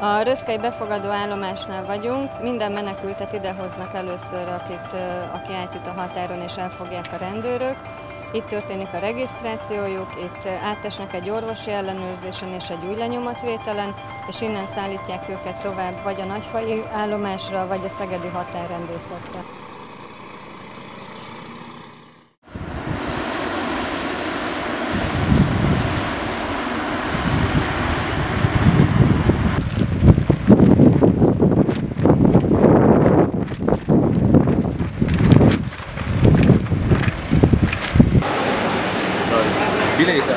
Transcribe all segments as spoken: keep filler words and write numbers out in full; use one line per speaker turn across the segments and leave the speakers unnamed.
A Röszkei befogadó állomásnál vagyunk, minden menekültet idehoznak először, akit, aki átjut a határon és elfogják a rendőrök. Itt történik a regisztrációjuk, itt átesnek egy orvosi ellenőrzésen és egy új lenyomatvételen, és innen szállítják őket tovább vagy a nagyfai állomásra, vagy a szegedi határrendészetre.
Bilétel?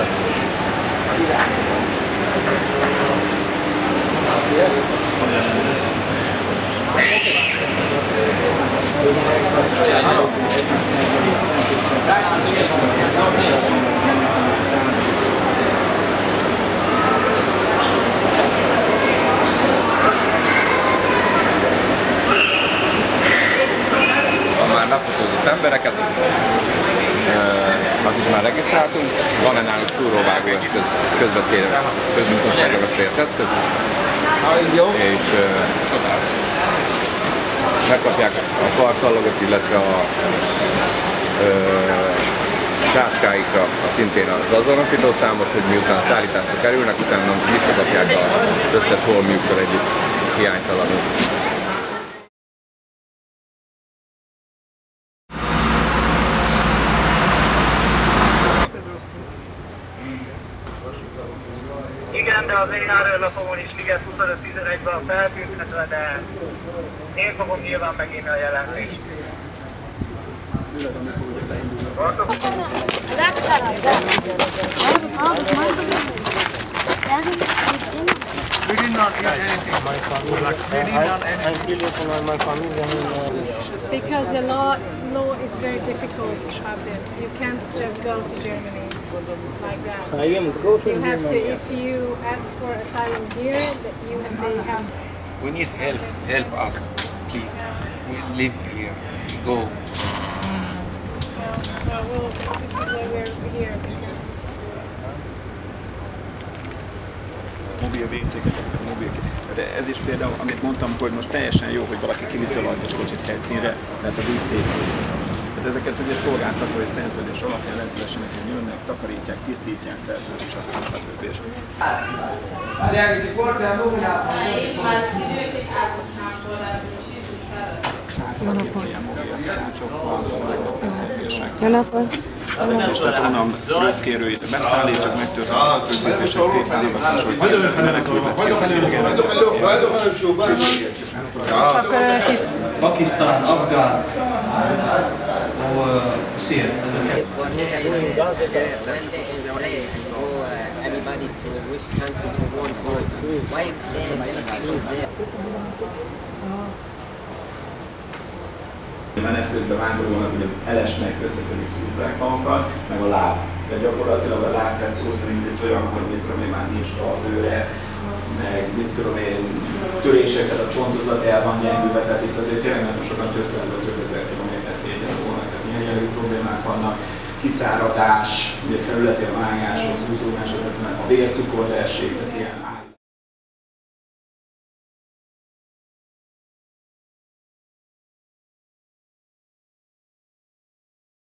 Ha már lefotózott embereket, akik már regisztráltunk, van-e nálunk szúróvágó eszköz, közbiztonságra veszélyes eszköz, és uh, megkapják a karszalagot, illetve a uh, táskáikra a szintén az azonosító számot, hogy miután szállításra kerülnek, utána visszakapják az összes holmiukkal együtt hiánytalanul.
Igen, de az én árőlapomon is Liget huszonöt tizenegyben van feltüntetve, de én fogom nyilván megírni a jelentést. We did not get anything. We did not anything.
Because the law law is very difficult to have this. You can't just go to Germany like that.
I am go to
You have to, if you ask for asylum here, that you have, they have.
We need help. Help us, please. We live here. Go.
Uh, well, this is why we're here because.
Mobil vécéket, mobil. De ez is például, amit mondtam, hogy most teljesen jó, hogy valaki kiviszi a lantos kocsit helyszínre, mert a víz szétszódik. Tehát ezeket ugye szolgáltatói szerződés alapján rendszeresen jönnek, takarítják, tisztítják, feltöltik, stb.
Jó napot! Jó napot!
És tehát onnan Röszkéről beszállítjuk, megtörténik a közvetés, és szép állapotban, hogy menekült lesz ki a félgel.
Pakisztán, Afgán, Szír.
Menet közben vándorolnak, ugye elesnek, összetörik szűzrák magukat, meg a láb. De gyakorlatilag a láb, tehát szó szerint itt olyan, hogy mit tudom én, már nincs talpőre, meg mit tudom én, töréseket, a csontozat el van gyengülve, tehát itt azért tényleg nagyon sokan több százalékban több ezer kilométert védett volna, tehát ilyen jellegű problémák vannak, kiszáradás, ugye felületi a vágáshoz, húzódáshoz, tehát a vércukorverség, tehát ilyen